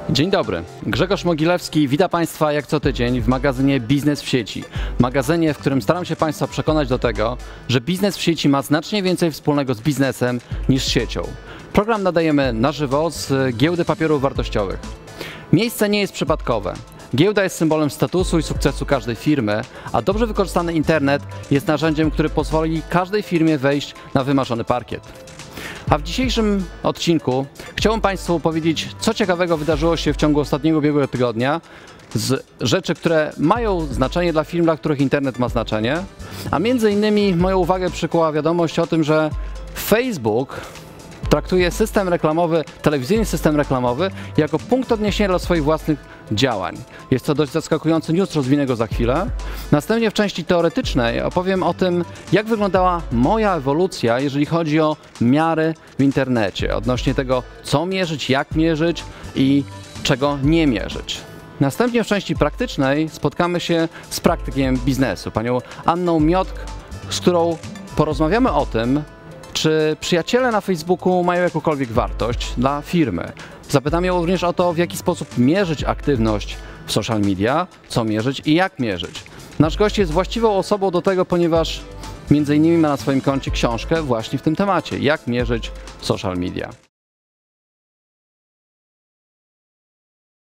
Dzień dobry, Grzegorz Mogilewski, witam Państwa jak co tydzień w magazynie Biznes w sieci. Magazynie, w którym staram się Państwa przekonać do tego, że biznes w sieci ma znacznie więcej wspólnego z biznesem niż z siecią. Program nadajemy na żywo z Giełdy Papierów Wartościowych. Miejsce nie jest przypadkowe. Giełda jest symbolem statusu i sukcesu każdej firmy, a dobrze wykorzystany internet jest narzędziem, które pozwoli każdej firmie wejść na wymarzony parkiet. A w dzisiejszym odcinku chciałbym Państwu opowiedzieć, co ciekawego wydarzyło się w ciągu ostatniego ubiegłego tygodnia z rzeczy, które mają znaczenie dla firm, dla których internet ma znaczenie, a między innymi moją uwagę przykuła wiadomość o tym, że Facebook traktuje system reklamowy, telewizyjny system reklamowy jako punkt odniesienia dla swoich własnych działań. Jest to dość zaskakujący news, rozwinę go za chwilę. Następnie w części teoretycznej opowiem o tym, jak wyglądała moja ewolucja, jeżeli chodzi o miary w internecie, odnośnie tego, co mierzyć, jak mierzyć i czego nie mierzyć. Następnie w części praktycznej spotkamy się z praktykiem biznesu, panią Anną Miotk, z którą porozmawiamy o tym, czy przyjaciele na Facebooku mają jakąkolwiek wartość dla firmy. Zapytam ją również o to, w jaki sposób mierzyć aktywność w social media, co mierzyć i jak mierzyć. Nasz gość jest właściwą osobą do tego, ponieważ między innymi ma na swoim koncie książkę właśnie w tym temacie, jak mierzyć social media.